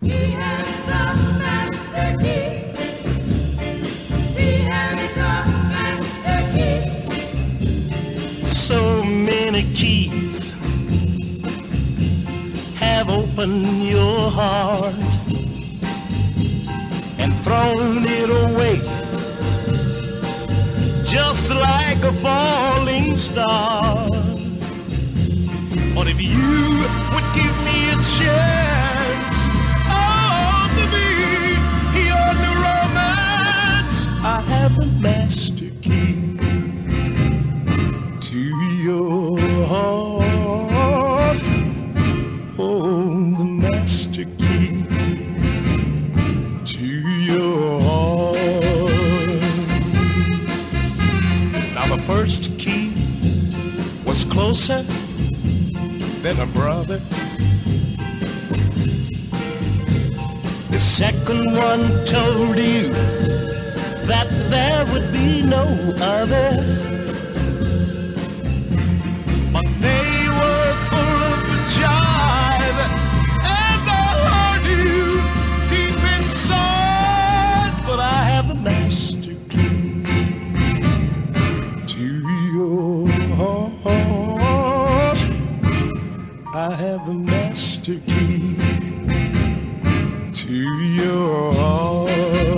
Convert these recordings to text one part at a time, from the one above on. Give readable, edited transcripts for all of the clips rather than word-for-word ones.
He has the master key. He has the master key. So many keys have opened your heart and thrown it away, just like a falling star. But if you would give me a chance, oh, to be your new romance, I have the master key to your heart. Oh, the master key to your heart. Now the first key was closer than a brother. The second one told you that there would be no other. But they were full of jive, and I heard you deep inside. But I have the master key to your heart. I have the master key to your heart.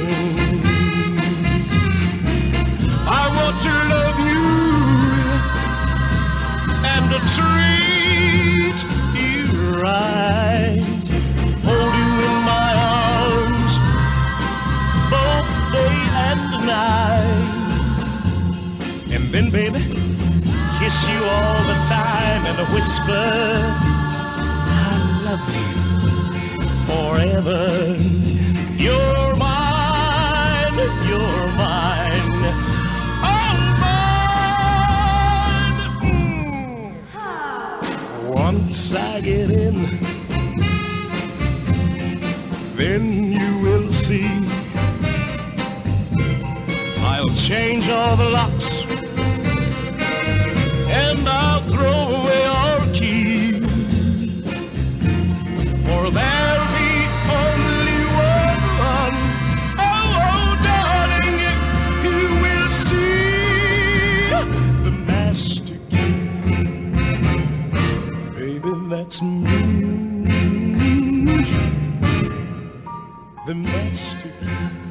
I want to love you and to treat you right, hold you in my arms both day and night, and then, baby, kiss you all the time and whisper, I love you forever. You're mine, you're mine, all mine. Once I get in, then you will see I'll change all the locks and I'll throw away our keys, for there'll be only one. Oh, oh, darling, you will see the master key. Baby, that's me, the master key.